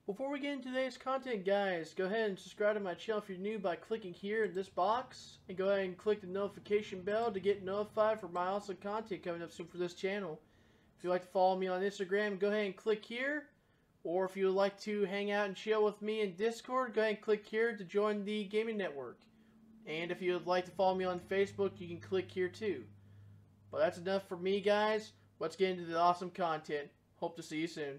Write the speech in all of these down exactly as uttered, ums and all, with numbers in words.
Before we get into today's content, guys, go ahead and subscribe to my channel if you're new by clicking here in this box. And go ahead and click the notification bell to get notified for my awesome content coming up soon for this channel. If you'd like to follow me on Instagram, go ahead and click here. Or if you would like to hang out and chill with me in Discord, go ahead and click here to join the gaming network. And if you would like to follow me on Facebook, you can click here too. But that's enough for me, guys. Let's get into the awesome content. Hope to see you soon.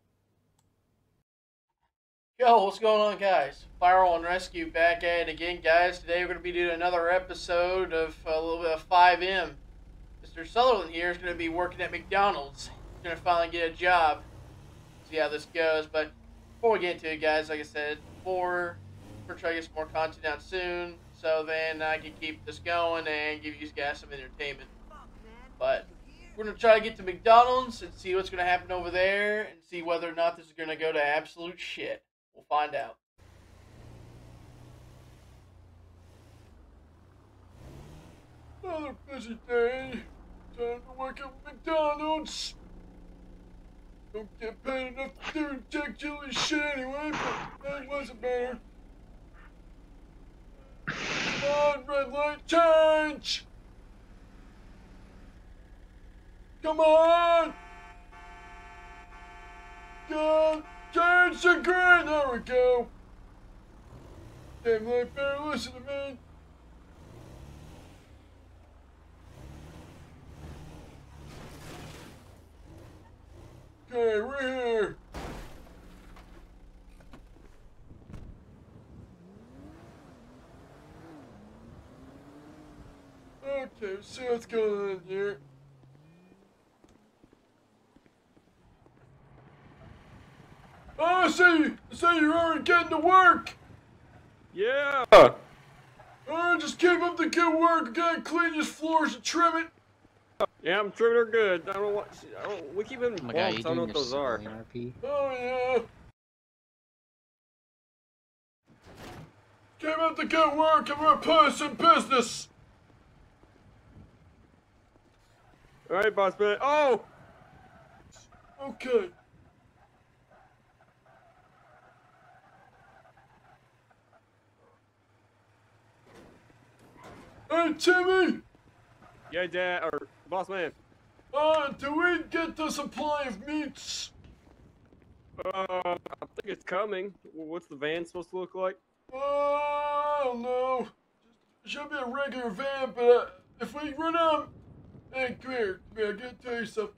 Yo, what's going on, guys? Firewall and Rescue back at it again, guys. Today we're going to be doing another episode of a little bit of five M. Mister Sutherland here is going to be working at McDonald's. He's going to finally get a job. See how this goes. But before we get into it, guys, like I said before, we're trying to get some more content out soon, so then I can keep this going and give you guys some entertainment. But we're going to try to get to McDonald's and see what's going to happen over there and see whether or not this is going to go to absolute shit. We'll find out. Another busy day. Time to work at McDonald's. Don't get paid enough to do Jack Chili shit anyway, but that wasn't better. Come on, red light, change! Come on! God! Change the green! There we go! Damn light better listen to me! Okay, we're here! Okay, let's see what's going on here. Oh, I see! I see you're already getting to work! Yeah! Oh, just keep up the good work. We gotta clean these floors and trim it. Yeah, I'm trimming her good. I don't know what. I don't, we keep hitting Oh my bumps. God, I don't know what those are. R P? Oh, yeah. Keep up the good work and we're putting us in business. Alright, boss man. Oh! Okay. Hey, Timmy! Yeah, dad, or boss man. Uh, do we get the supply of meats? Uh, I think it's coming. What's the van supposed to look like? Uh, I don't know. It should be a regular van, but uh, if we run out... Hey, come here. Come here, I gotta tell you something.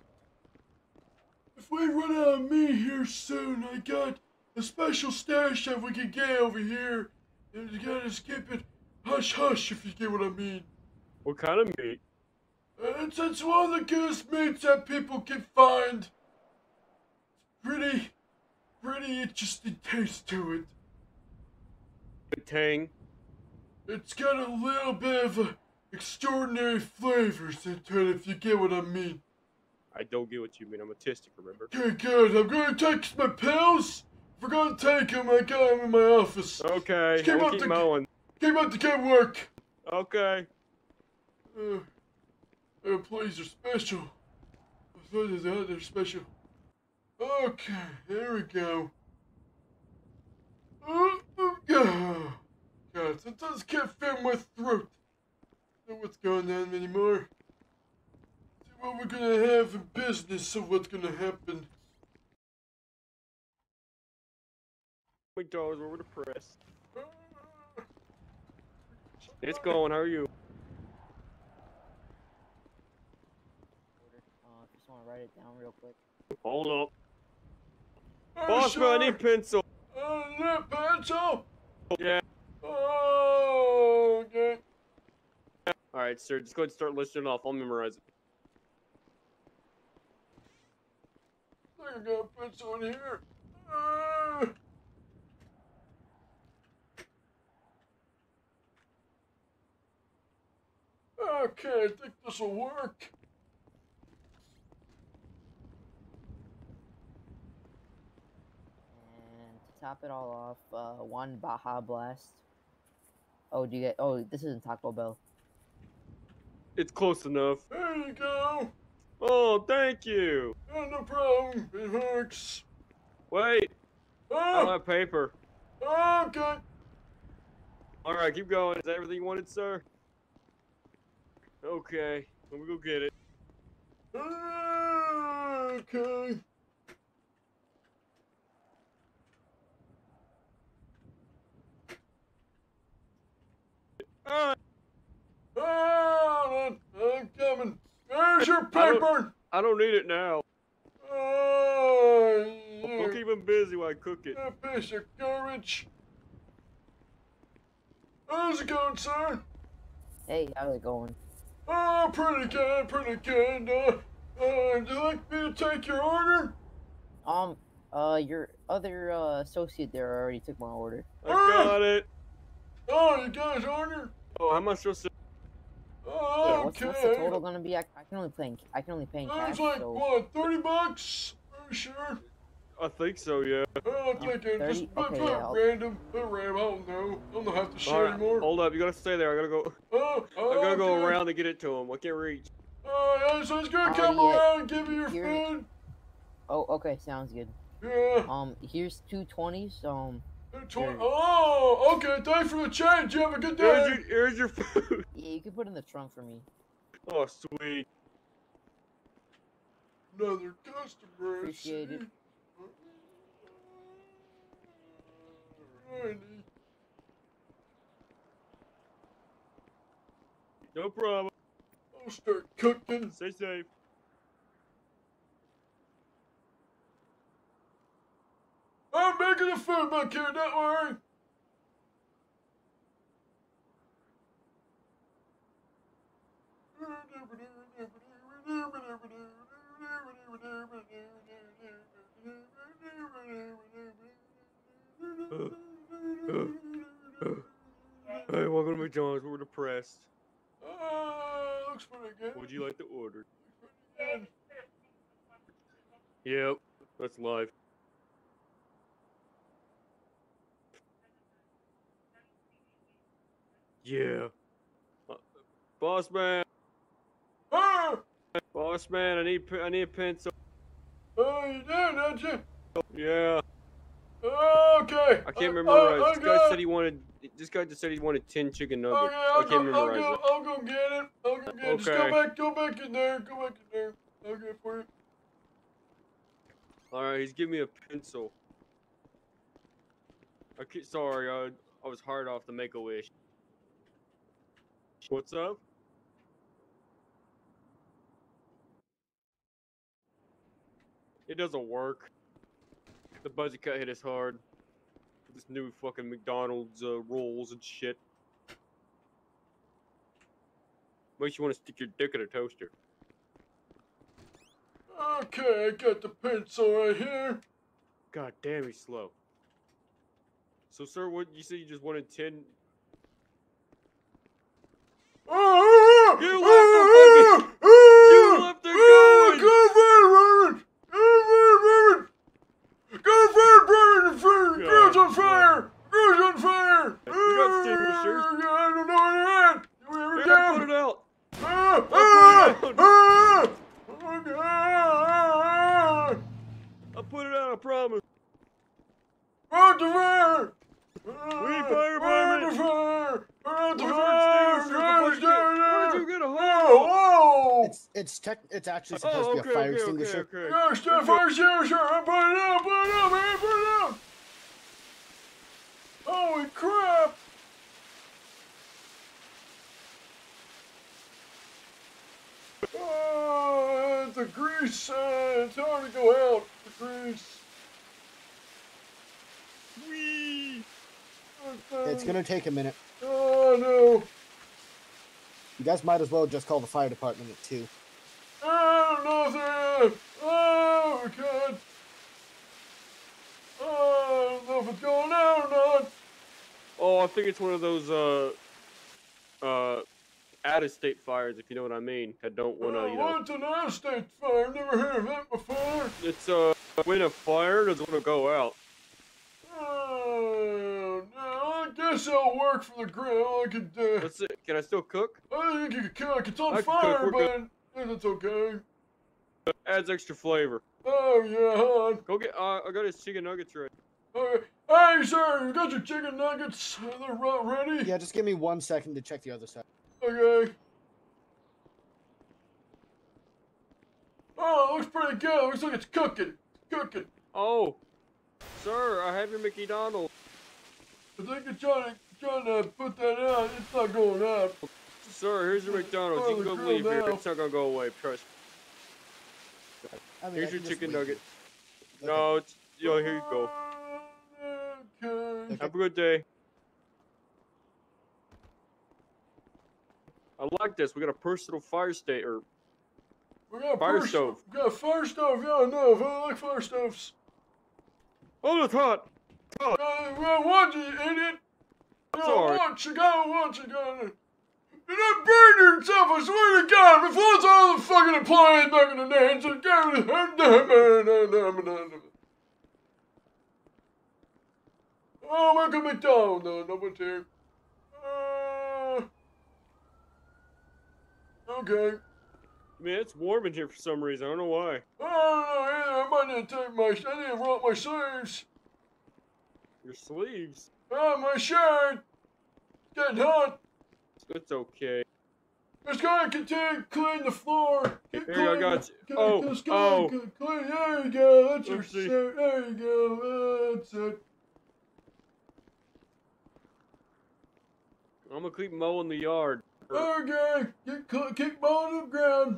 If we run out of meat here soon, I got a special stash that we can get over here. And you gotta just keep it hush hush, if you get what I mean. What kind of meat? It's, it's one of the goodest meats that people can find. It's pretty, pretty interesting taste to it. The tang. It's got a little bit of a extraordinary flavors into it, if you get what I mean. I don't get what you mean. I'm autistic, remember? Okay, good. I'm gonna take my pills. If we're gonna take them, I got them in my office. Okay, Just keep we'll up keep the, mowing. Keep up the good work. Okay. Uh, our employees are special. I thought they they're special. Okay, there we go. Oh, oh, God, God, sometimes I can't feel my throat. I don't know what's going on anymore. See what we're gonna have in business, so what's gonna happen. McDonald's over the press. It's going. How are you? Uh, just want to write it down real quick. Hold up. Oh, Boss sure. man, I need pencil. Oh, that pencil? Yeah. Oh, okay. Alright, sir. Just go ahead and start listing it off. I'll memorize it. I think I got a pencil in here. Uh, okay, I think this will work. And to top it all off, uh, one Baja Blast. Oh, do you get? Oh, this isn't Taco Bell. It's close enough. There you go. Oh, thank you. Oh, no problem. It works. Wait. I don't Oh, have paper. okay. All right, keep going. Is that everything you wanted, sir? Okay, let me go get it. Okay. All right. Oh, I'm coming. There's your I don't- paper. I don't need it now. Oh, I'll you keep him busy while I cook it. piece of garbage. How's it going, sir? Hey, how's it going? Oh, pretty good, pretty good. Uh, uh, would you like me to take your order? Um, uh, your other uh, associate there already took my order. I got it. Oh, you guys order? Oh, how am I supposed to? Oh, Yeah, what's, okay. what's the total gonna be? I, I can only pay in, I can only pay in cash. It's like, So what, thirty bucks? Are you sure? I think so, yeah. Oh, I'm thinking thirty? just put, Okay, put yeah, I'll- random, put random. I don't know. I don't have to share All right, anymore. hold up. You gotta stay there. I gotta go. Oh, oh, I gotta go okay. around to get it to him. I can't reach. Oh, yeah, so he's gonna Oh, come yeah. around and give you your Here- food? oh, okay, sounds good. Yeah. Um, here's two twenties. Um, Tw- Here. oh, okay. Thanks for the change. You have a good Here's day. your, here's your food. yeah, you can put it in the trunk for me. Oh, sweet. Another customer. I Appreciate it. see. Alrighty. No problem. I'll start cooking. Stay safe. I'm making the food back here, don't worry. Hey, welcome to McDonald's. We're depressed. Uh, looks pretty good. Would you like to order? Good. Yep, that's live. Yeah. Uh, boss man, Ah! boss man, I need pe- I need a pencil. Oh, you did, don't you? Yeah, Okay. I can't I- memorize. I, I this guy got said he wanted. This guy just said he wanted ten chicken nuggets. Okay, I'll I can't go, I'll memorize go, it. I'll go get it. I'll go get it. Just go Okay. back, go back in there. Go back in there. I'll get it for you. All right, he's giving me a pencil. I ke- sorry, I I was hard off the Make a Wish. What's up? It doesn't work. The budget cut hit us hard. This new fucking McDonald's uh, rolls and shit. Makes you want to stick your dick in a toaster. Okay, I got the pencil right here. God damn, he's slow. So, sir, what you said you just wanted ten? Ah! You left Ah! the fucking- Ah! you left it Ah! going! Go for it, Robert! Go for it, Robert! Go for it, Robert! The grill's on fire! Grill's on fire! We got extinguishers. Ah! I don't know where they're at. We ever Here, got put it out. Ah! put it Ah! out. Ah! Okay. Ah! I'll put it out, I promise. Out the fire! We need fire, Out baby. the fire! Out the Where's fire! our extinguishers? Guys, Where'd you down get- there! where'd you get a hold? Whoa! It's it's tech. It's actually supposed Oh, to okay, be a fire okay, extinguisher. okay, okay. Yeah, step fire extinguisher! I'm putting it out, put it out, man, put it out! Holy crap! Oh, the grease, uh, it's hard to go out, the grease. Whee! Okay. It's gonna take a minute. Oh, no. You guys might as well just call the fire department at two. I don't know if they're... Oh, my God. Oh, I don't know if it's going out or not. Oh, I think it's one of those uh uh out-of-state fires, if you know what I mean. That don't want to, Oh, you know. what's an out-of-state fire? I've never heard of that before. It's uh when a fire doesn't want to go out. Oh, no, I guess I'll work for the grill. I could, uh, Let's see. Can I still cook? I think you could cook. It's on I can cook, fire, we're but it's okay. Adds extra flavor. Oh, yeah, hon. Go get. Uh, I got his chicken nuggets ready. Okay. Hey, sir, you got your chicken nuggets? They're right ready? Yeah, just give me one second to check the other side. Okay. Oh, it looks pretty good. Looks like it's cooking. It's cooking. Oh, sir, I have your McDonald's. I think you're trying to, trying to put that out. It's not going out. Sir, here's your McDonald's. You can go leave here. It's not gonna go away. Trust me. I mean, Here's I your can just chicken leave nugget. it. No, it's yo. Here you go. Okay. Have a good day. I like this. We got a personal fire state or We got a Fire fire stove. We got a fire stove. Yeah, I know. I like fire stoves. oh, it's hot. Uh, well, watch it, idiot. No, Sorry. watch. You gotta watch. You gotta. You're not burning yourself. I swear to God. Before it's all the fucking employees back in the day. It's just Oh, I'm at McDonald's. No, no one's here. Uh, okay. Man, it's warm in here for some reason. I don't know why. I don't know either. I might need to take my. I need to roll up my sleeves. Your sleeves. Ah, my shirt. Getting hot. It's okay. Just gotta continue to clean the floor. Keep Here, I got you. Clean, Oh, just oh. clean, clean. There you go. That's your Oopsie. shirt. There you go. That's it. I'm gonna keep mowing the yard. Okay. Keep, cl- keep mowing the ground.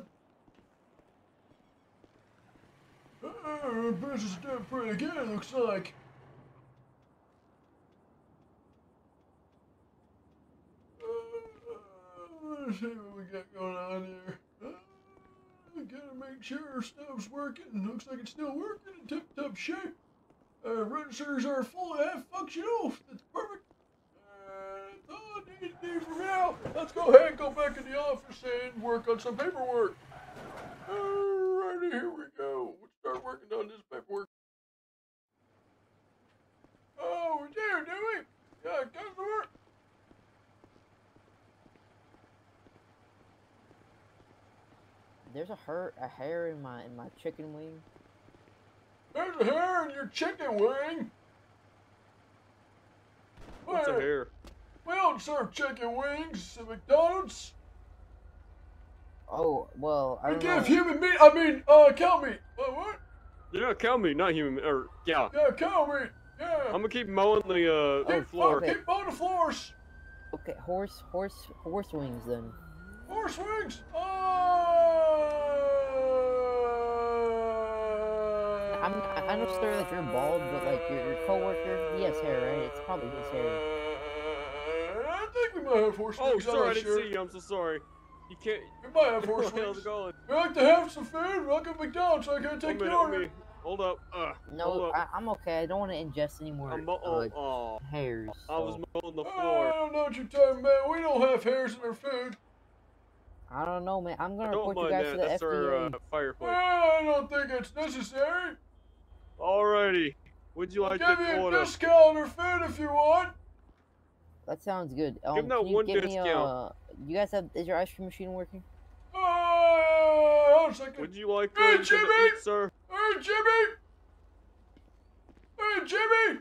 Uh, business is doing pretty good, it looks like. Uh, let's see what we got going on here. Uh, we gotta make sure our stuff's working. Looks like it's still working in tip-top shape. Uh, registers are fully half functional. That's perfect. Uh, that's all I need to do for now. Let's go ahead and go back in the office and work on some paperwork. Alrighty, here we go. We'll start working on this paperwork. Oh, we're there, do we? Yeah, customer. There's a hurt a hair in my in my chicken wing. There's a hair in your chicken wing. What's a Well, hair? We don't serve chicken wings at McDonald's. Oh well, I We don't give know. human meat. I mean, uh, cow meat. Uh, what? Yeah, cow meat, not human. Or yeah. Yeah, cow meat. Yeah. I'm gonna keep mowing the uh Oh, the floor. okay. Keep on the floors. Okay, horse horse horse wings then. Horse wings. Uh, I'm I I know sir that you're bald, but like your your coworker, he has hair, right? It's probably his hair. I think we might have horse Oh, wings. I'm sorry, I not didn't sure. see you. I'm so sorry. You can't. We might have horse How's wings. it going? You like to have some food? Welcome to McDonald's. I can take One your minute, order. let me- Hold up. Uh, hold No, up. I, I'm okay. I don't want to ingest any more I'm mo- uh, oh, oh, hairs. I was so- mowing the Oh, I floor. don't know what you're talking about. We don't have hairs in our food. I don't know, man. I'm gonna Don't report you mind guys that. to the That's F D A. our uh, fireplace. I don't think it's necessary. Alrighty. Would you I'll like give to you a order? discount on our food if you want. That sounds good. Um, Give that can you one give me discount. a? You guys have? Is your ice cream machine working? Uh, hold on a second. Would you like Hey, uh, anything to Jimmy! eat, sir? Hey, Jimmy! Hey, Jimmy!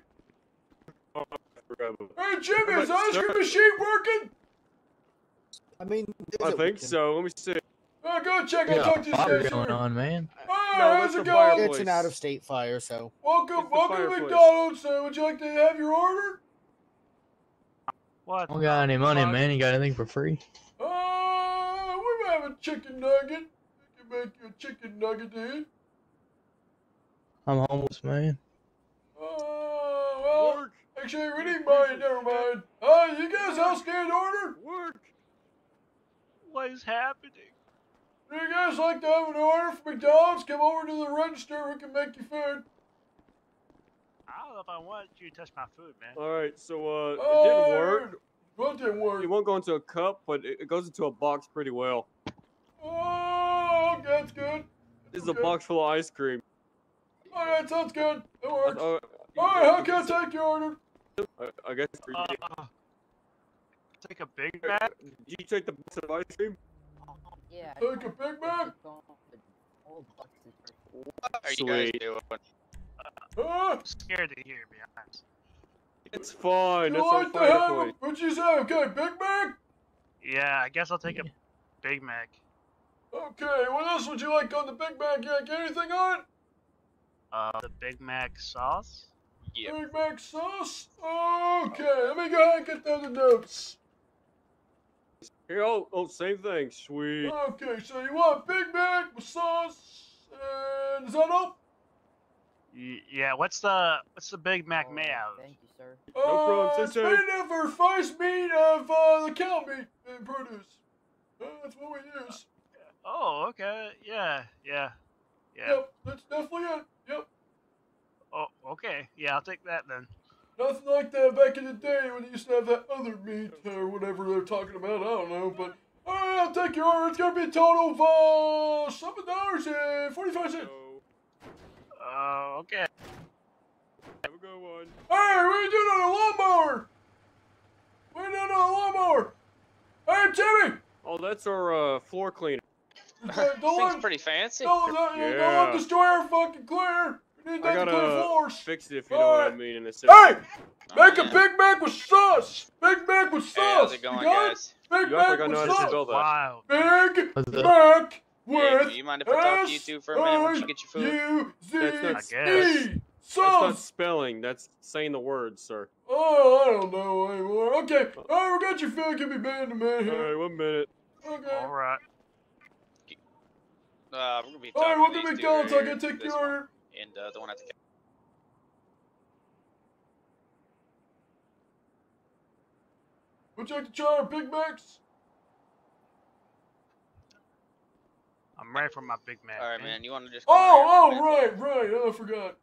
Hey, Jimmy, is the But, ice sir- cream machine working? I mean, is I it think working? so. Let me see. Uh, go check. I'll Yeah, talk to you fire guys going later. on, man. Hey, No, how's that's it the going? fireplace. It's an out-of-state fire, so Welcome, It's the welcome to fireplace. McDonald's. Uh, would you like to have your order? I don't got any money, fuck? man. You got anything for free? Uh, we have a chicken nugget. We can make you a chicken nugget to eat. I'm homeless, man. Uh, well, Work. actually, we need money. Never mind. Uh, you guys all stand order? Work. What is happening? Do you guys like to have an order from McDonald's? Come over to the register. We can make you food. I don't know if I want you to touch my food, man. Alright, so uh, it Uh, didn't work. What didn't work? It won't go into a cup, but it, it goes into a box pretty well. Oh, that's good. This is a Okay. box full of ice cream. All right, sounds good. That Uh, works. uh, All right, how can I take your order? I, I guess for you. Uh, take a Big Mac. Did you take the box of ice cream? Yeah. I Take a don't- Big Mac? Old boxes. What are you Sweet. guys doing? Huh? Scared to hear, to be honest. It's fine. You That's our like to fighter have a, plane. what'd you say? Okay, Big Mac? Yeah, I guess I'll take a Big Mac. Okay, what else would you like on the Big Mac? You like anything on it? Uh, the Big Mac sauce? Yep. Big Mac sauce? Okay, let me go ahead and get down the notes. Here, oh, oh, same thing. Sweet. Okay, so you want Big Mac with sauce, and is that all? Y yeah, what's the what's the Big Mac All made right, out of? Thank you, sir. No problem, Uh, it's Sensei. made of our first meat of uh, the cow meat and produce. Uh, that's what we use. Oh, okay. Yeah, yeah, yeah. Yep, that's definitely it. Yep. Oh, okay. Yeah, I'll take that then. Nothing like that back in the day when they used to have that other meat or whatever they're talking about. I don't know, but all right, I'll take your order. It's gonna be a total of uh, seven dollars and forty-five cents. Oh, okay. Have a good one. Hey, what are you doing on a lawnmower? What are you doing on a lawnmower? Hey, Timmy! Oh, that's our uh, floor cleaner. Don't Seems let, pretty fancy. don't, don't, don't Yeah. let destroy our fucking clear. We need I that to clear gotta floors. fix it if you know what I Alright. mean in a second. Hey! Oh, Make a yeah. Big Mac with sauce! Big Mac with sauce! Hey, how's it going, you got guys? it? Big You act Mac like I know with how to sauce! spell that. Wow. Big What's that? Mac Hey, with do you mind if I talk to you two for a minute once you get your food? U Z That's not- I guess. E! That's not Sauce! spelling. That's saying the words, sir. Oh, I don't know anymore. Okay, alright, we got your food. Give me man to man All here. right, one minute. Okay. All right. Uh, we're gonna be Alright, talking we'll to do these two McDonald's. I right can here. take This your one order. and uh, the one at the. Would you like to try our Big Macs? I'm ready for my Big Mac. All right, man. man. You want to just? come Oh, right oh, here for a minute, right, right. Oh, I forgot.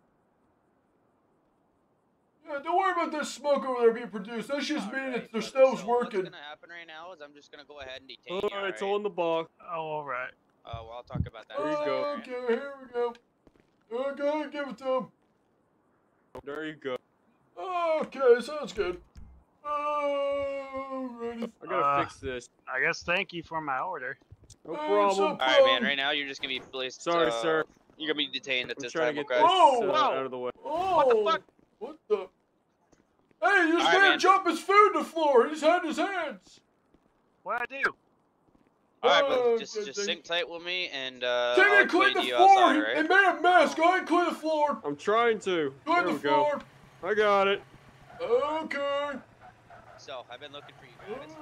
Yeah, don't worry about this smoke over there being produced. That's just All mean right, that their brother. stove's So working. What's gonna happen right now is I'm just gonna go ahead and detain All you. right, it's all all in the box. Oh, all right. Uh, well, I'll talk about that in There a you second. go. all right? Okay, here we go. Uh, go ahead and give it to him. There you go. Okay, sounds good. Alrighty. I gotta Uh, fix this. I guess thank you for my order. No Uh, problem. so- All right, man. Right now, you're just gonna be placed. Sorry, uh, sir. You're gonna be detained at I'm this trying time, to get okay? this Whoa, uh, whoa. out of the way. Oh, What the fuck? What the? Hey, you just All right, made him man. jump his food to the floor. He just had his hands. What I do? All right, Oh, bro. Just, good just thing. sink tight with me, and uh, Timmy, I'll clean explain the to you floor. outside, He, all right? he made a mess. Go ahead and clean the floor. I'm trying to. Clean There the we go. floor. I got it. Okay. So, I've been looking for you guys.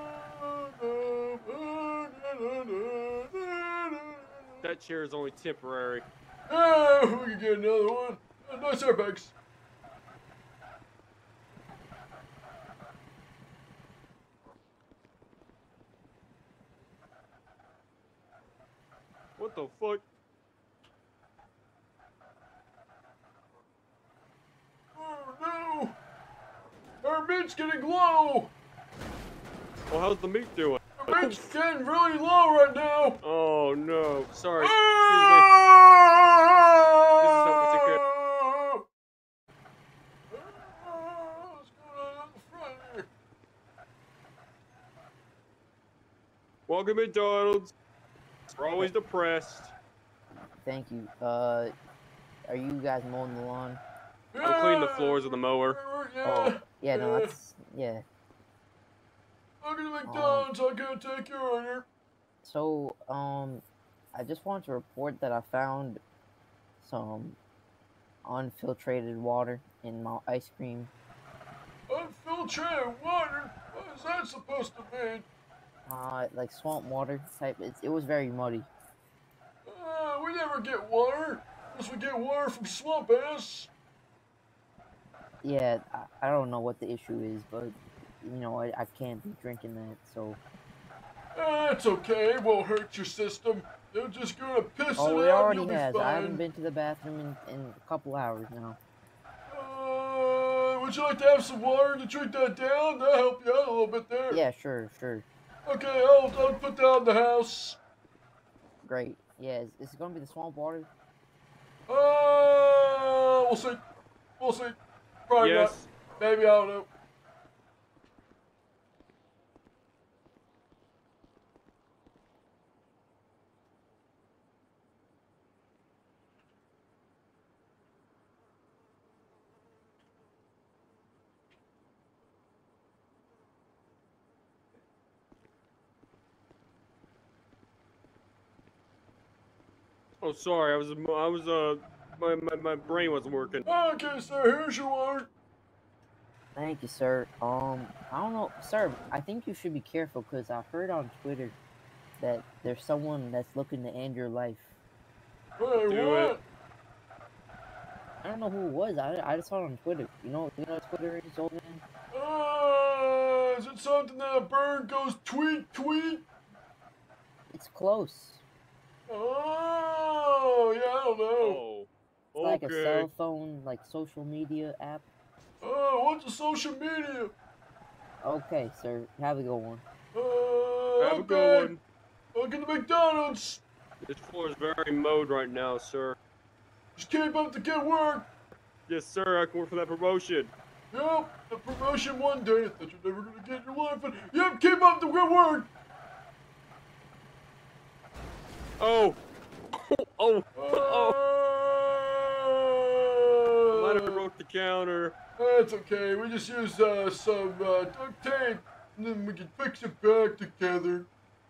That chair is only temporary. Oh, we can get another one. Uh, nice airbags. What the fuck? Oh no! Our meat's getting low! Well, how's the meat doing? Our meat's getting really low right now! Oh no. Sorry. Excuse Ah! This is how we take care- Ah, what's going on in the front here? me. Welcome to McDonald's. We're always depressed. Thank you. Uh, are you guys mowing the lawn? I'm cleaning the floors with the mower. Yeah. Oh, yeah, no, that's yeah. Welcome to McDonald's. I can take your order. So, um, I just wanted to report that I found some unfiltrated water in my ice cream. Unfiltrated water? What is that supposed to mean? Uh, like swamp water type. It, it was very muddy. Uh, we never get water. Unless we get water from swamp ass. Yeah, I, I don't know what the issue is, but you know, I, I can't be drinking that. So, That's okay. It won't hurt your system. They're just gonna piss oh, it it out already and you'll has. be I haven't fine. been to the bathroom in, in a couple hours now. Uh, would you like to have some water to drink that down? That'll help you out a little bit there. Yeah, sure, sure. Okay, I'll, I'll put that in the house. Great. Yeah, is, is it gonna be the swamp water? Uh, we'll see. We'll see. Probably Yes. not. Maybe, I don't know. Oh, sorry. I was, I was, uh, my, my, my brain wasn't working. Okay, sir, here's your water. Thank you, sir. Um, I don't know, sir. I think you should be careful because I heard on Twitter that there's someone that's looking to end your life. Wait, Do what? it. I don't know who it was. I, I just saw it on Twitter. You know, you know what Twitter is, old man? Uh, is it something that a bird goes tweet, tweet? It's close. Oh, yeah, I don't know. Oh, It's like a okay. cell phone, like social media app. Oh, what's the social media? Okay, sir. Have a good one. Uh, Have a okay. good one. Look at the McDonald's. This floor is very mowed right now, sir. Just keep up the good work. Yes, sir. I can work for that promotion. Yep, a promotion one day that you're never gonna get in your life. But yep, keep up the good work. Oh. Oh. Oh. I might have Uh, broke the counter. That's okay. We just use uh, some uh, duct tape, and then we can fix it back together.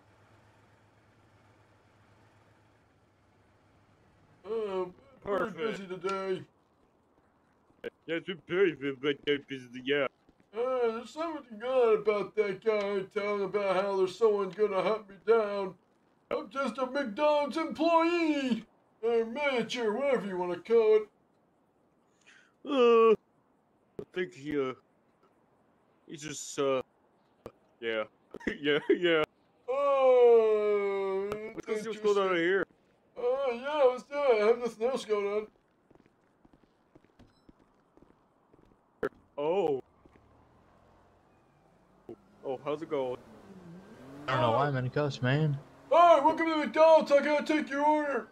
Um, pretty busy Perfect. today. Yes, we're very, very, very busy. Yeah. Uh, there's something odd about that guy telling about how there's someone gonna hunt me down. I'm just a McDonald's employee, or manager, whatever you want to call it. Uh, I think he, uh, he's just, uh, yeah. yeah, yeah. Oh, Let's go see what's going on here. Oh, yeah, let's do it. I have nothing else going on. Oh. Oh, how's it going? I don't know why I'm in cuffs, man. Hi, welcome to McDonald's. I gotta take your order.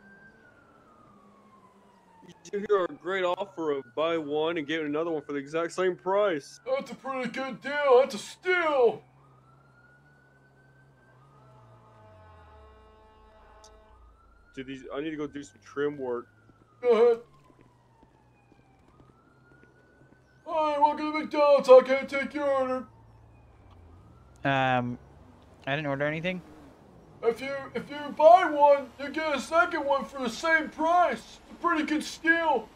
You hear a great offer of buy one and get another one for the exact same price. That's a pretty good deal. That's a steal. Do these? I need to go do some trim work. Go ahead. Hi, welcome to McDonald's. I can't take your order. Um, I didn't order anything. If you if you buy one, you get a second one for the same price. It's a pretty good steal.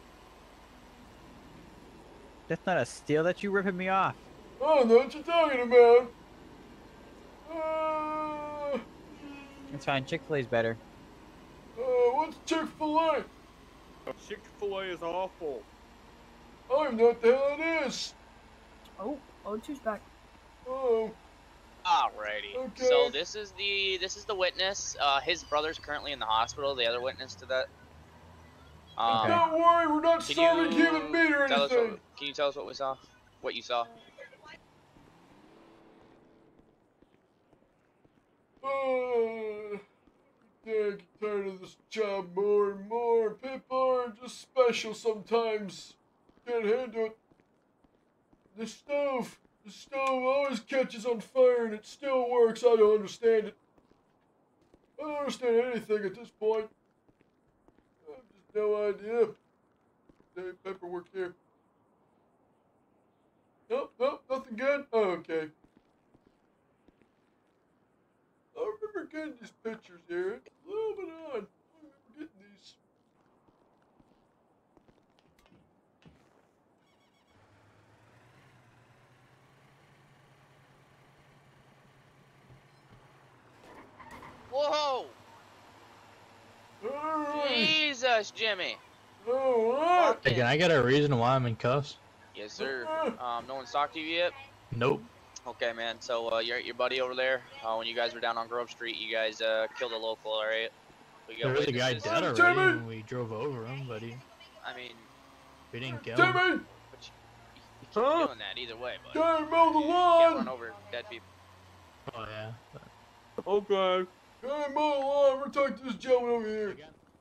That's not a steal. That's you ripping me off. I don't know what you're talking about. Uh, It's fine. Chick-fil-A's better. uh, what's Chick-fil-A? Chick-fil-A is awful. I don't even know what the hell it is. Oh, oh, two's back. Oh, Alrighty. Okay. So this is the this is the witness. Uh, his brother's currently in the hospital. The other witness to that. Um, don't worry, we're not can serving you human meat or tell us anything. what, can you tell us what we saw? What you saw? Uh, I get tired of this job more and more. People are just special sometimes. Can't handle it. The stove, the stove always catches on fire and it still works. I don't understand it. I don't understand anything at this point. I have just no idea. Hey, paperwork here. Nope, nope, nothing good. Oh, okay. I remember getting these pictures here. It's a little bit odd. I remember getting these. Whoa! Alright. Jesus, Jimmy. Oh, what? Hey, can I get a reason why I'm in cuffs? Yes, sir. Um, no one's talked to you yet? Nope. Okay, man. So, uh, your your buddy over there, uh, when you guys were down on Grove Street, you guys uh, killed a local, all right? We got There was a guy witnesses. dead Oh, already Timmy! when we drove over him, but he, I mean, we didn't kill him. Timmy! but you, you keep Huh? doing that either way, but Can't mow the you can't run lawn! over dead people. Oh yeah. But Okay. Can't mow the lawn! We're talking to this gentleman over here.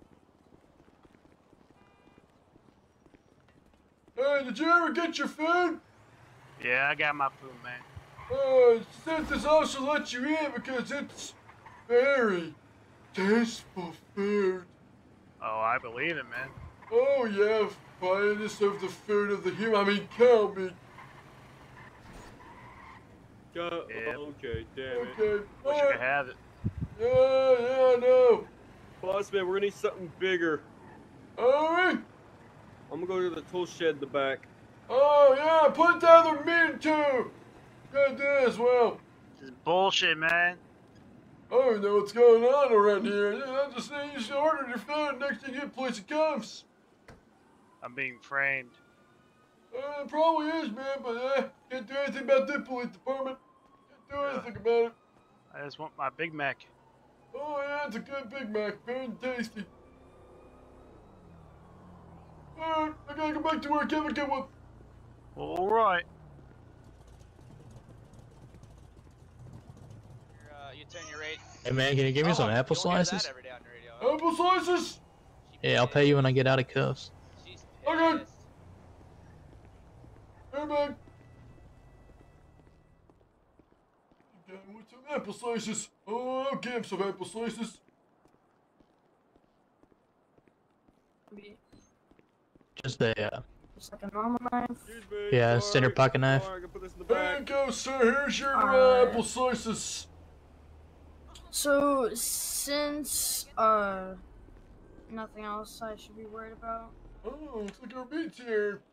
Hey, did you ever get your food? Yeah, I got my food, man. Uh, Census also lets you in because it's very tasteful food. Oh, I believe it, man. Oh yeah, finest of the food of the human. I mean, cow meat. Got, Yeah. Okay, damn it. Okay. Wish I alright. could have it. Yeah, yeah, I know. Boss man, we're gonna need something bigger. Alright. I'm gonna go to the tool shed in the back. Oh, yeah, put that other meat too. Got that as well. This is bullshit, man. I don't know what's going on around here. I just say you should order your food next time you get place it comes. I'm being framed. Uh, it probably is, man, but uh, can't do anything about the police department. Can't do Yeah. anything about it. I just want my Big Mac. Oh, yeah, it's a good Big Mac. Very tasty. Alright, I gotta go back to work. Have a good one. All right. You're, uh, you turn your rate. Hey man, can you give me Oh, some apple you'll hear that slices? every day on the radio. Apple slices? Yeah, I'll pay you when I get out of cuffs. She's Okay. pissed. Hey, man. You got with some apple slices. Oh, I'll give him some apple slices. Maybe Just a, uh, just like a normal knife. Excuse me. Yeah, sorry, standard pocket knife. Sorry, I can put this in the There you back. go, sir. Here's your uh, Alright. apple slices. So since uh nothing else I should be worried about. Oh, looks like our meat's here.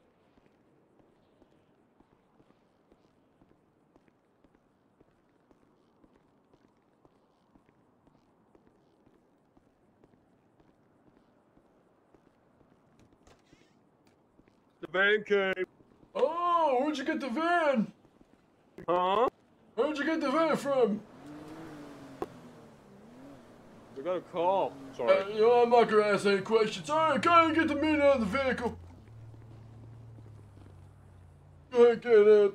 The van came. Oh, where'd you get the van? Huh? Where'd you get the van from? I got a call. Uh, Sorry. you know, I'm not gonna ask any questions. Alright, go ahead and get the meat out of the vehicle. Go ahead, get it.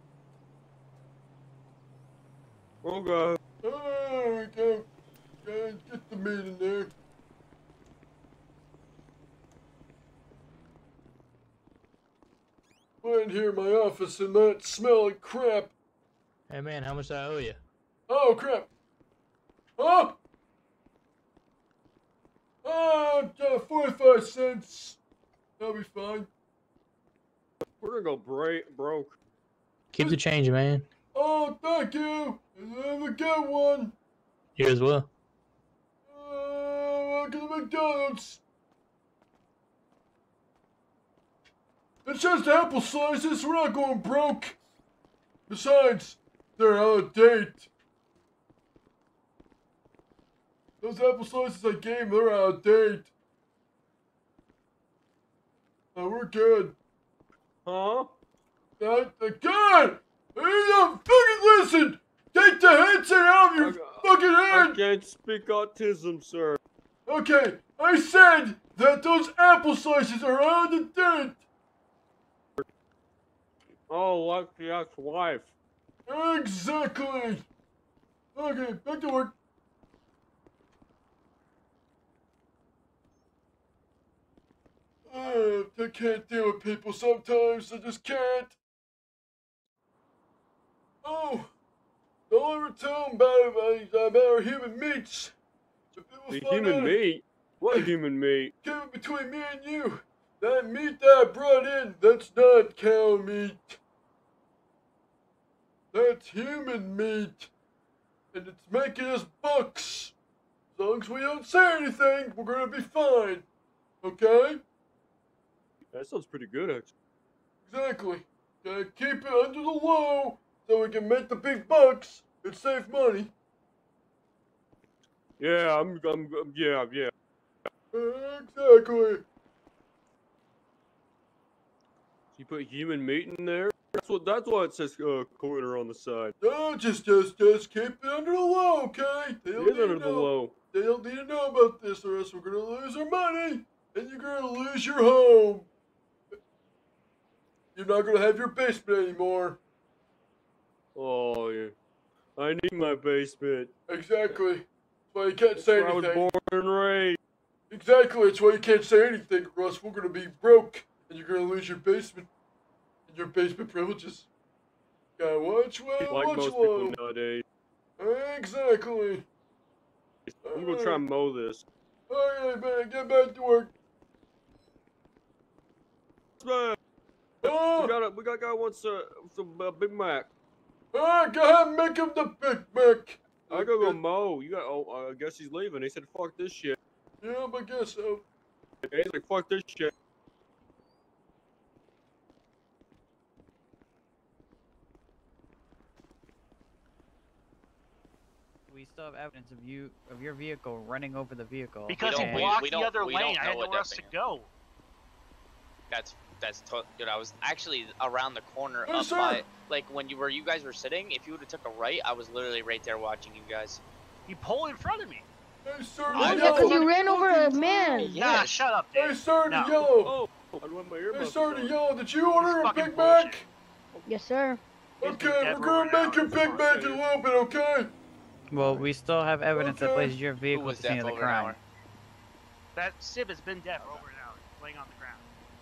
Oh god. There we go. Go ahead, get the meat in there. Go in here in my office and let it smell like crap. hey man, how much do I owe you? Oh, crap. Oh! Oh, uh, forty-five cents. That'll be fine. We're gonna go break broke. Keep the change, man. Oh, thank you. Have a good one. You as well. Uh, welcome to McDonald's. It's just apple slices. We're not going broke. Besides, they're out of date. Those apple slices I gave, they're out of date. Uh, we're good. Huh? Uh, uh, good! You don't fucking listen! Take the headset out of your I- fucking I head! can't speak autism, sir. Okay, I said that those apple slices are out of date! Oh, like the ex-wife. Exactly! Okay, back to work. Uh, I can't deal with people sometimes, I just can't. Oh, don't ever tell them about, about our human meats. If people The find human out- meat? What human meat? Keep it between me and you. That meat that I brought in, that's not cow meat. That's human meat. And it's making us bucks. As long as we don't say anything, we're gonna be fine. Okay? That sounds pretty good, actually. Exactly. Gotta keep it under the low so we can make the big bucks and save money. Yeah, I'm, I'm, I'm yeah, yeah. Exactly. You put human meat in there? That's what, that's why it says uh, quarter on the side. No, just, just, just keep it under the low, okay? They It don't is need to under the know. low. They don't need to know about this, or else we're gonna lose our money, and you're gonna lose your home. You're not gonna have your basement anymore. Oh, yeah. I need my basement. Exactly. That's why you can't That's say where I was anything. born and raised. Exactly. That's why you can't say anything, or else we're gonna be broke, and you're gonna lose your basement and your basement privileges. Gotta watch well, Like watch most low. people nowadays. Exactly. I'm gonna try and mow this. Okay, man, get back to work. Man, Oh, we got a, we got guy wants uh, some uh, Big Mac. ah, go ahead and make him the Big Mac. I gotta go mow. You got. Oh, I guess he's leaving. He said, "Fuck this shit." Yeah, I guess so. He's like, "Fuck this shit." We still have evidence of you of your vehicle running over the vehicle. Because he don't- we- blocked we the don't- other we lane. don't I know had what nowhere that else to thing is. go. That's that's to- dude. I was actually around the corner Hey, up sir. by like when you were you guys were sitting. If you would have took a right, I was literally right there watching you guys. He pulled in front of me. Hey, sir, I the know. Yeah, because yellow. you ran over a man. Nah, Yes. shut up, Hey, Dave. sir, the No. yellow. Oh, I don't have my Hey, earbuds. sir, the on. yellow. Did you order a fucking Big bullshit. Mac? Yes, sir. He's been Okay, dead we're for gonna over an make a hour. Big Mac in a little bit, okay? Well, we still have evidence that Okay. places your Who vehicle was at the scene deaf of the over an crime. hour? That Civ has been dead for over an hour, laying on the ground.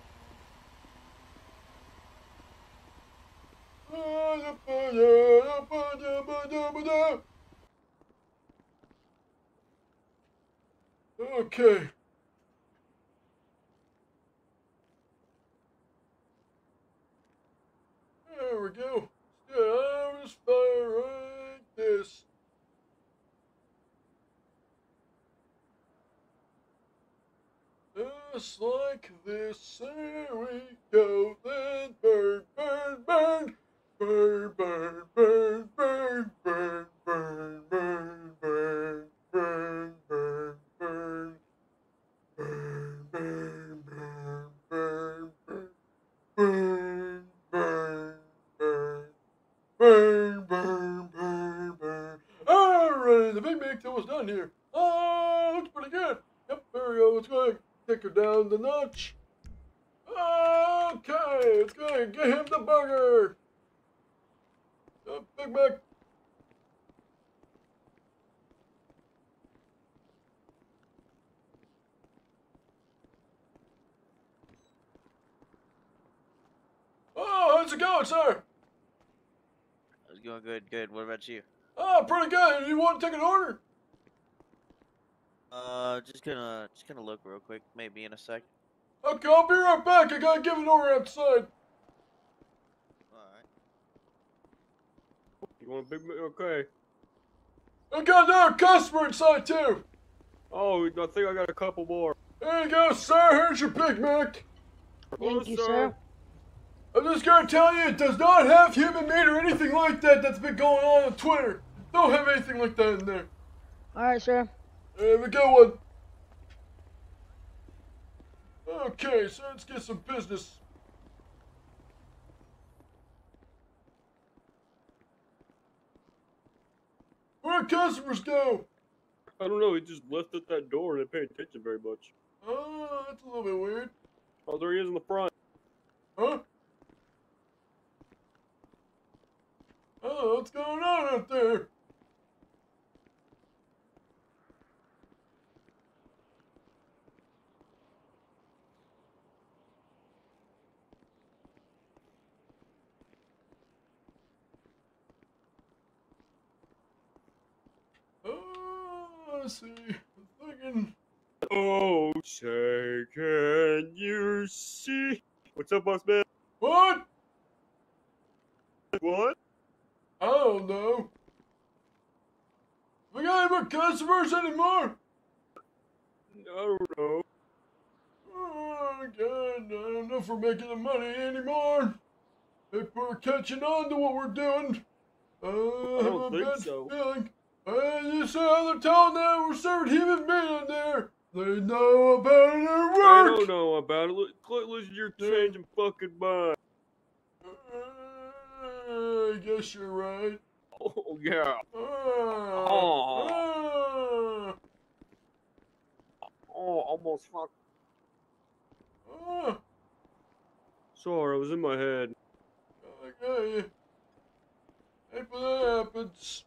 Okay. There we go. Yeah, I was fire like this. Just like this, there we go. Then burn, burn, burn. Burn, burn, burn, burn, burn, burn, burn, burn, burn, burn, burn. Burn, burn, burn, burn, burn. Burn, burn, burn. Burn, burn, burn, burn. Alright, the Big Mac's almost done here. Oh, looks pretty good. Yep, there we go. Let's go ahead and take her down the notch. Okay, let's go ahead and get him the burger. The Big Mac. Oh, how's it going, sir? It's going good, good. What about you? Oh, pretty good. You want to take an order? Uh, just gonna, just gonna look real quick. Maybe in a sec. Okay, I'll be right back. I gotta give an order outside. Alright. You want a big? Mac? Okay. I got another customer inside too. Oh, I think I got a couple more. There you go, sir. Here's your Big Mac. Thank you, sir. I'm just gonna tell you, it does not have human meat or anything like that that's been going on on Twitter. Don't have anything like that in there. Alright, sir. There we go, one. Okay, so let's get some business. Where'd customers go? I don't know. He just left at that door and didn't pay attention very much. Oh, that's a little bit weird. Oh, there he is in the front. Huh? Oh, what's going on out there? Oh, let's see. I'm thinking. Oh, say, can you see? What's up, boss man? What? What? I don't know. We got any more customers anymore? I don't know. Oh, God, I don't know if we're making the money anymore. People are catching on to what we're doing. Uh, I have a think bad so. feeling. Uh, you see how they're telling them we're serving human being in there? They know about it at I work. don't know about it. Look, look, listen, you're changing fucking mind. Uh, I guess you're right. Oh, yeah. Uh, Oh. uh, Oh, almost fucked. uh, Sorry, it was in my head. I got you. Hey, but that happens.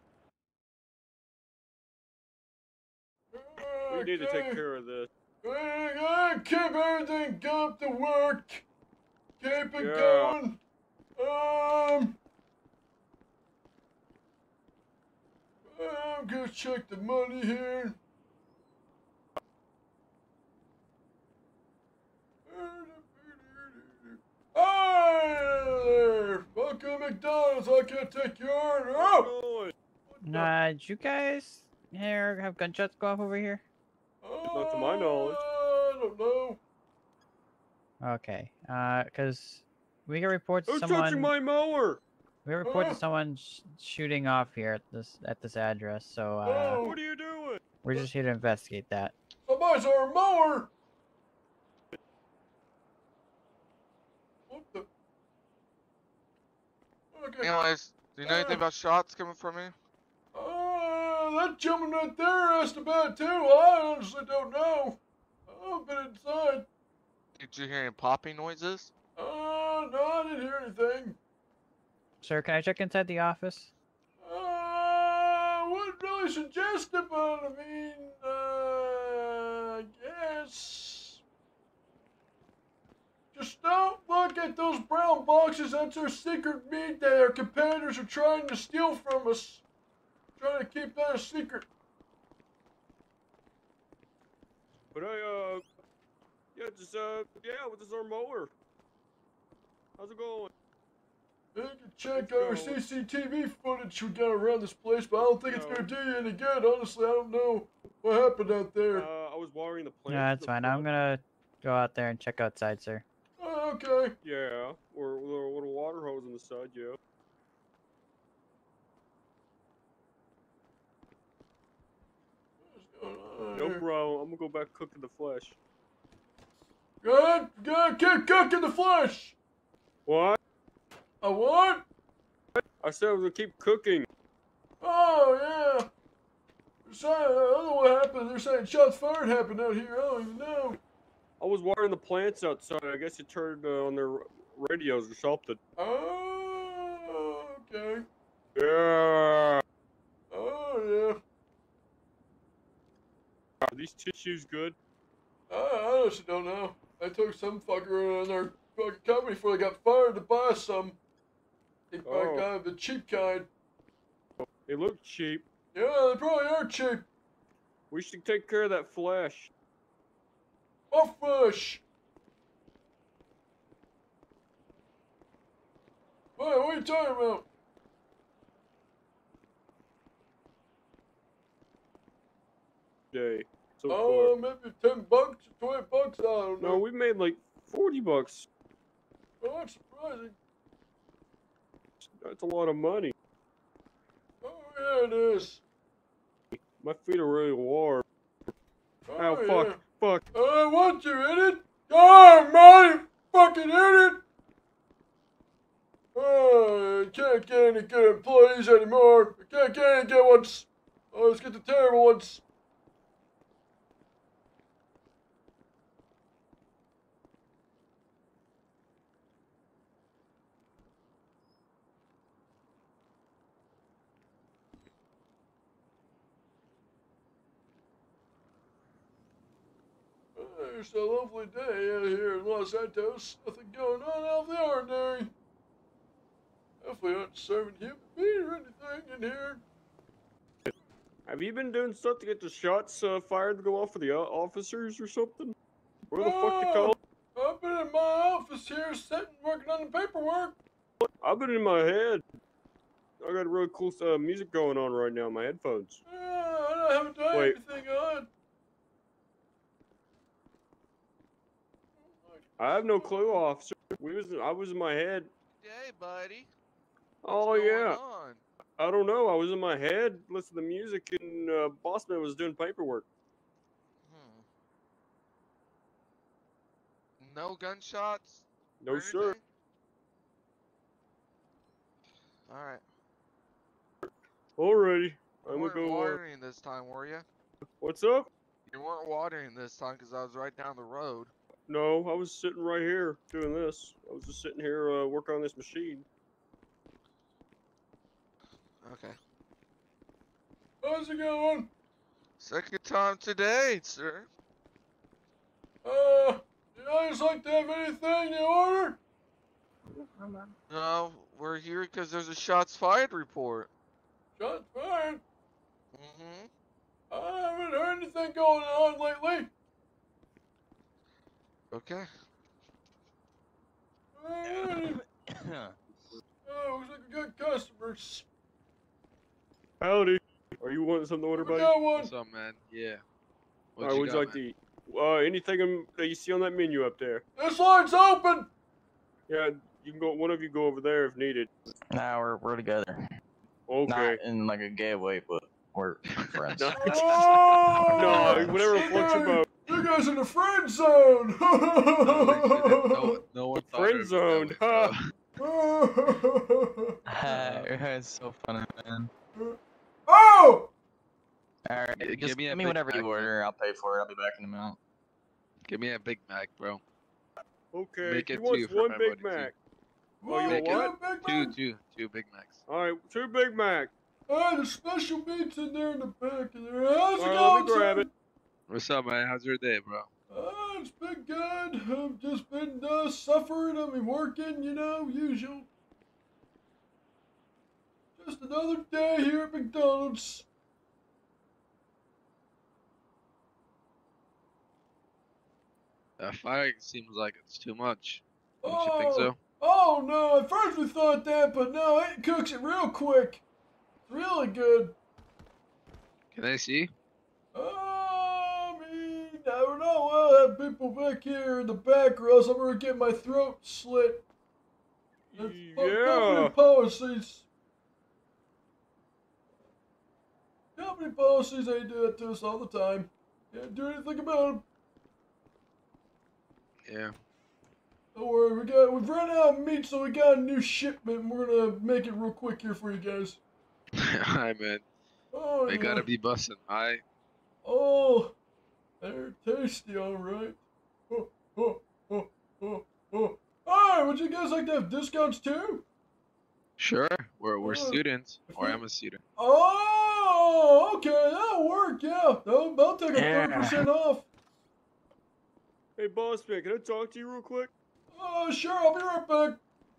We need to Okay. take care of this. I keep everything up to work. Keep it Yeah. going. Um, I'm gonna check the money here. Hi there! Welcome to McDonald's. I can take your order. Oh! Going. Uh, did you guys hear have gunshots go off over here? Not to my knowledge. I don't know. Okay. Uh, cause we got reports of Who's someone. touching my mower? We got reports Huh? of someone sh shooting off here at this at this address. So uh, Oh, What are you doing? we're just here to investigate that. somebody's our mower. What the? Okay. Anyways, do you know anything Uh, about shots coming from me? Uh, that gentleman right there asked about it too. I honestly don't know. I've been inside. Did you hear any popping noises? Uh, no, I didn't hear anything. Sir, can I check inside the office? Uh, I wouldn't really suggest it, but I mean, uh, I guess. Just don't look at those brown boxes. That's our secret meat that our competitors are trying to steal from us. Trying to keep that a secret. But I, uh, yeah, just, uh, yeah, with this our mower. How's it going? You can check our C C T V footage we got around this place, but I don't think it's No. gonna do you any good. Honestly, I don't know what happened out there. Uh, I was watering the plants. Yeah, in that's the fine. I'm front. gonna go out there and check outside, sir. Oh, okay. Yeah, or with a little water hose on the side, yeah. What's going on No here? problem. I'm gonna go back cooking the flesh. Good, good, keep cooking the flesh. What? A what? I said I was gonna keep cooking. Oh yeah. They're saying, I don't know what happened. They're saying shots fired happened out here. I don't even know. I was watering the plants outside. I guess it turned uh, on their radios or something. Oh, okay. Yeah. Oh yeah. Are these tissues good? I, I honestly don't know. I took some fucker in their fucking company before they got fired to buy some. They buy Oh. kind of the cheap kind. They look cheap. Yeah, they probably are cheap. We should take care of that flesh. What fish? Wait, what are you talking about? Day. So Oh, far. maybe ten bucks or twenty bucks. I don't know. No, we made like forty bucks. Oh, that's surprising. That's a lot of money. Oh, yeah, it is. My feet are really warm. Oh, Ow, yeah. fuck, fuck. I want you, idiot. Oh, man, you fucking idiot. Oh, I can't get any good employees anymore. I can't get any good ones. Oh, let's get the terrible ones. Oh, it's a lovely day out here in Los Santos. Nothing going on out of the ordinary. Hopefully not serving human being or anything in here. Have you been doing stuff to get the shots uh, fired to go off for the uh, officers or something? Where the fuck to Oh, call? I've been in my office here sitting working on the paperwork. I've been in my head. I got really cool uh, music going on right now in my headphones. Uh, I haven't done Wait. anything on. I have no clue, officer. We was I was in my head. Hey, buddy. Oh What's going yeah. on? I don't know. I was in my head listening to music, and uh, Bossman was doing paperwork. Hmm. No gunshots? No or sir. anything? Alright. Alrighty. You I'm gonna weren't go. Uh, watering this time, were you? what's up? You weren't watering this time because I was right down the road. No, I was sitting right here doing this. I was just sitting here uh, working on this machine. Okay. How's it going? Second time today, sir. Uh, you guys like to have anything you order? No, we're here because there's a shots fired report. Shots fired. Mm-hmm. I haven't heard anything going on lately. Okay. Alrighty. Oh, looks like we got customers. Howdy. Are you wanting something to order, We buddy? got one. What's up, man? Yeah. All What right, you would you got, like man? to eat? Uh, anything um, that you see on that menu up there? This line's open. Yeah, you can go. One of you go over there if needed. Nah, we're we're together. Okay. Not in like a gay way, but we're friends. No, Oh, no, whatever you floats your guys, boat. you guys in the friend zone. No, no one thought Friend of it that zoned, way, huh? bro. It's so funny, man. Oh! Alright, G- just give me a give me Big whatever Mac, you man. order. I'll pay for it. I'll be back in a minute. Give me a Big Mac, bro. Okay. Make He it wants two for one my Big buddy, too. Mac. Oh, you Make want it what? Big two, Mac? two, two Big Macs. All right, two Big Mac. Oh, there's special meats in there in the back of there. How's it All right, going, let me grab sir? it. What's up, man? How's your day, bro? Oh, it's been good. I've just been uh, suffering. I've been working, you know, usual. Just another day here at McDonald's. That fire seems like it's too much. Don't you Oh, think so? oh no, at first we thought that, but no, it cooks it real quick. It's really good. Can I see? Uh, I mean, I don't know. I'll have people back here in the back, or else I'm gonna get my throat slit. That's po- Yeah. company policies. Company policies, they do that to us all the time. Can't do anything about them. Yeah. Don't worry, we got we've run out of meat, so we got a new shipment. And we're gonna make it real quick here for you guys. Alright, man. Oh They yeah. gotta be busting, alright? Oh, they're tasty, all right. Oh, oh, oh, oh, oh. Alright, would you guys like to have discounts too? Sure. We're, we're Uh, students. if Or we- I'm a student. Oh, okay, that'll work, yeah. They'll, they'll take a Yeah. thirty percent off. Hey, boss man, can I talk to you real quick? Oh, sure, I'll be right back.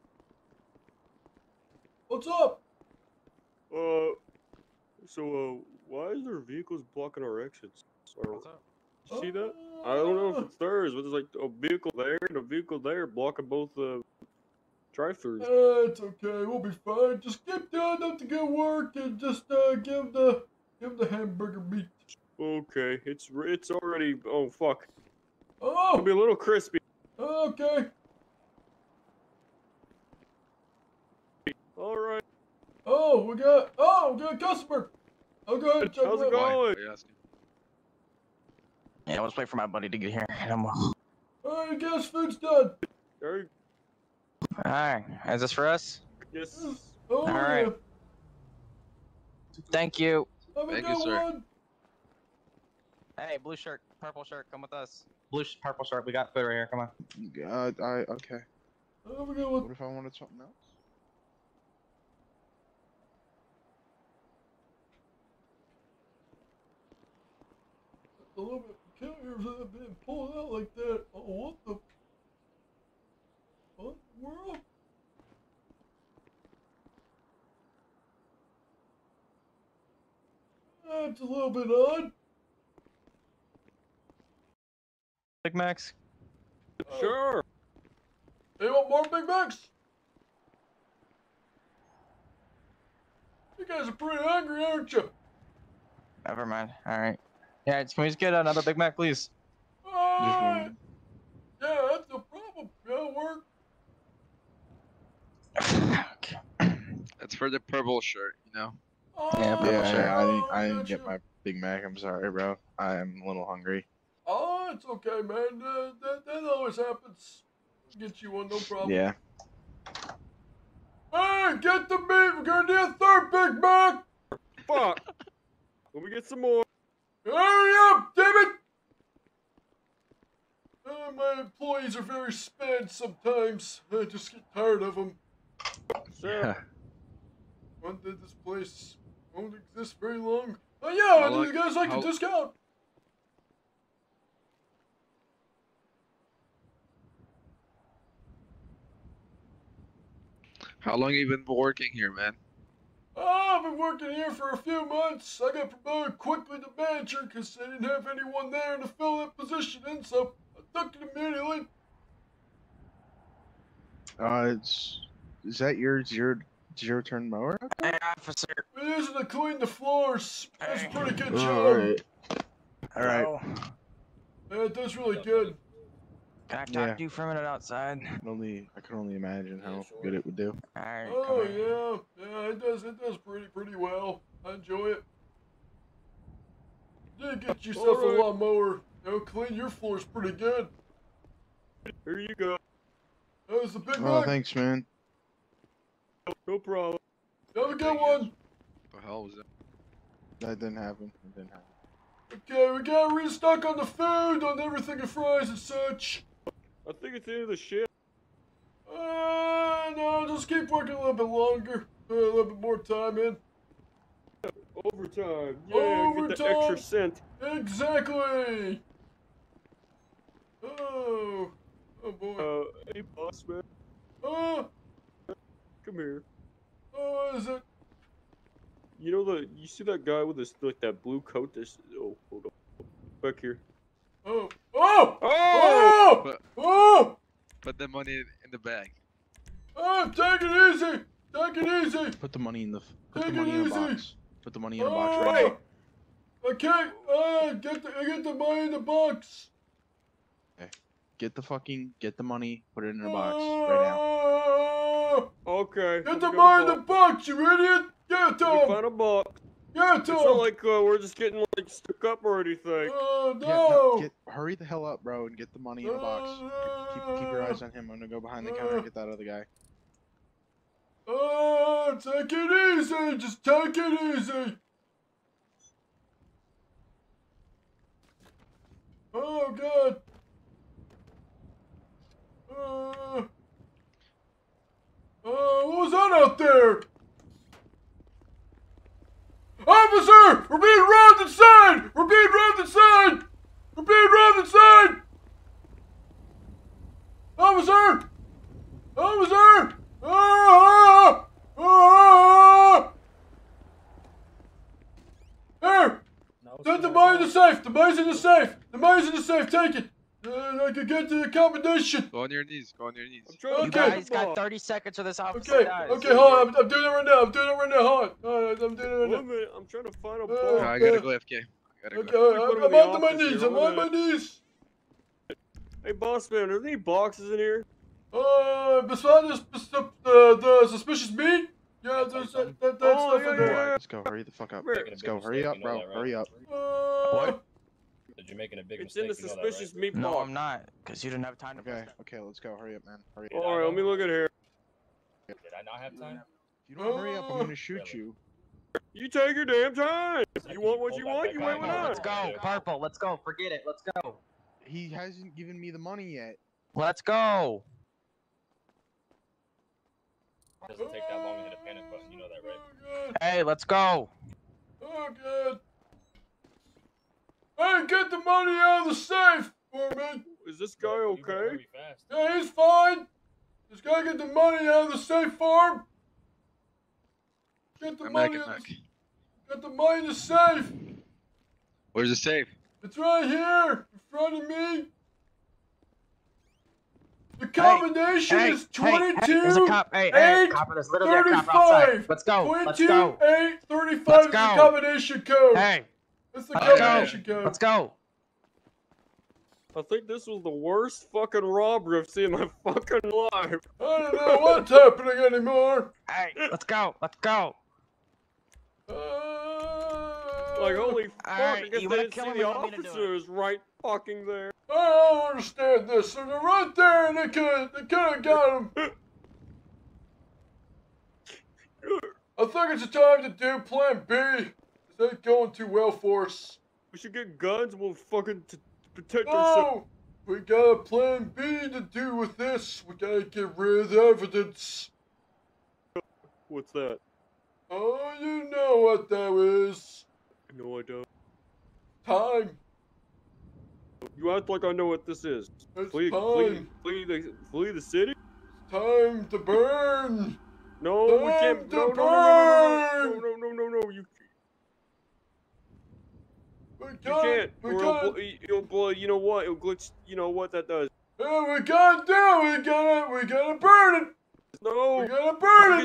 What's up? Uh, so uh, why is there vehicles blocking our exits? Or, What's up? you see that? I don't know if it's theirs, but there's like a vehicle there and a vehicle there blocking both uh, drive-throughs. Uh, it's okay, we'll be fine. Just keep doing up the good work and just uh, give the give the hamburger meat. Okay, it's it's already. Oh fuck. Oh, It'll be a little crispy. okay. All right. Oh, we got oh, we got a customer. Oh, go ahead, check How's it him out. going? Why? Why are you asking? Yeah, let's wait for my buddy to get here. And I'm... All right, you guys, food's done. There. Alright, is this for us? Yes. Oh, All right. yeah. Thank you. Have a Thank good you, sir. one. Hey, blue shirt, purple shirt, come with us. Blue, sh- purple shirt, we got food right here. Come on. Uh, I okay. Have a good one. What if I wanted something else? A little bit peculiar that I've been pulled out like that. Oh, what the? What in the world? That's a little bit odd. Big Macs? Sure. Hey, want more Big Macs? You guys are pretty hungry, aren't you? Never mind. Alright. Yeah, can we just get another Big Mac, please? Alright. Yeah, that's no problem. That'll work. Okay. That's for the purple shirt, you know? Yeah, purple Yeah, shirt. yeah, I didn't, I Oh, didn't gotcha. get my Big Mac. I'm sorry, bro. I am a little hungry. Oh, it's okay, man. Uh, that, that always happens. Get you one, no problem. Yeah. Hey, get the meat. We're gonna need a third Big Mac. Fuck. Let me get some more. Hurry up, damn it! Uh, my employees are very spent sometimes. I just get tired of them. Sure. One day this place won't exist very long. Oh yeah, How do long- you guys like how- a discount? How long you been working here, man? Oh, I've been working here for a few months. I got promoted quickly to manager because they didn't have anyone there to fill that position in, so I took it immediately. Uh, it's, is that yours? Your your turn mower? Hey, officer. We're using to clean the floors. That's a pretty good Oh, job. alright. Alright. Yeah, that's really good. Can I talk Yeah. to you for a minute outside? I can only I can only imagine how good it would do. Alright, Oh yeah, yeah, it does. It does pretty pretty well. I enjoy it. You did get yourself Alright. a lawnmower. You know, clean your floors pretty good. Here you go. That was a big Oh, one. thanks, man. No problem. Have a good one. What the hell was that? That didn't happen. It didn't happen. Okay, we gotta restock on the food, on everything and fries and such. I think it's the end of the shift. Uh, no, just keep working a little bit longer. Put a little bit more time in. Overtime. Yeah, get the extra cent. Exactly. Oh, oh boy. Uh, hey, boss man. Oh, Come here. oh, what is it? You know the you see that guy with this like that blue coat? This oh hold on. Back here. Oh, oh, Oh! oh, oh, Put the money in the bag. oh, take it easy. Take it easy. Put the money in the put Take the money it in a easy. box. Put the money in a box right now. Oh, okay, uh, get the, get the money in the box. Get the fucking get the money. Put it in a box right now. Oh, Okay. get we the got a money in the box. box, you idiot. Get it to We him. found a box. Get it It's to not him. like uh, we're just getting like stuck up or anything. Oh, Yeah, no, no. get hurry the hell up, bro, and get the money in a box. Keep keep your eyes on him. I'm gonna go behind the counter and get that other guy. Oh, take it easy. Just take it easy. Oh, God. Uh, uh, what was that out there? Officer! We're being robbed inside! We're being robbed inside! We're being robbed inside! Officer! Officer! Ah! Ah! Here! Take the money in the safe! The money's in the safe! The money's in the safe! Take it! Uh, I can get to the accommodation! Go on your knees. Go on your knees. I'm trying to You Okay. guys got thirty seconds for this officer Okay, dies. okay, hold on. I'm, I'm doing it right now. I'm doing it right now. Hold on. Hold on, I'm doing it right Wait a now. minute, I'm trying to find a Uh, box. Oh, I gotta go F K. I gotta Okay, go. I'm, Put him I'm in the on my office knees. here, I'm on my hold knees. Hey, boss man, are there any boxes in here? Uh, beside this, bes- the, the, the suspicious meat? Yeah, there's that, that, that Oh, stuff yeah, in yeah, there. yeah. Let's go. Hurry the fuck up. Come here. Let's go. Hurry up, bro. Hurry up. Uh, What? Did you make a big It's in mistake? the you know that, suspicious right? meat No, box. I'm not, because you didn't have time to Okay. press that. Okay. Let's go. Hurry up, man. Hurry. Did I Alright, let me know? look at here. Did I not have time? If you don't hurry up, I'm gonna shoot Really? you. You take your damn time. Like, You want what pull you that want, back you up. wait with Purple, us. let's go. Purple, let's go. Forget it. Let's go. He hasn't given me the money yet. Let's go. It doesn't take that long to hit a panic button. You know that, right? Hey, let's go. Oh, God. Hey, get the money out of the safe for me. Is this guy You better okay? hurry fast. Yeah, he's fine. Just gotta get the money out of the safe for him. Get the I'm money. back. I'm in back. the, get the money in the safe. Where's the safe? It's right here in front of me. The combination Hey, is hey, hey, twenty-two, there's a cop. Hey, hey, eight, cop, there's literally a cop outside. thirty-five. Let's go. Let's twenty-two, go. eight, thirty-five Let's is the go. combination code. Hey, That's the let's go. combination code. Let's go. I think this was the worst fucking robbery I've seen in my fucking life. I don't know what's happening anymore. Hey, let's go. Let's go. Uh, Like, holy fuck, Alright, I guess you they wanna didn't kill see him the or you want me to do it? officer is right fucking there. I don't understand this. So they're right there, and they could they could have got him. I think it's time to do Plan B. This ain't going too well for us. We should get guns and we'll fucking t protect ourselves. No, we got a Plan B to do with this. We gotta get rid of the evidence. What's that? Oh, you know what that is. No, I don't. Time. You act like I know what this is. It's Flee, flee, time. flee the, flee the city? Time to burn. No, we Time can't. to No, no, no, burn. no, no, no, no, no, no, no, you, We you gotta, can't. we Or it'll, gotta, bl- it'll, bl- you know what? It'll glitch. You know what that does? yeah, we gotta do. We gotta, we gotta burn it. No, We gotta burn you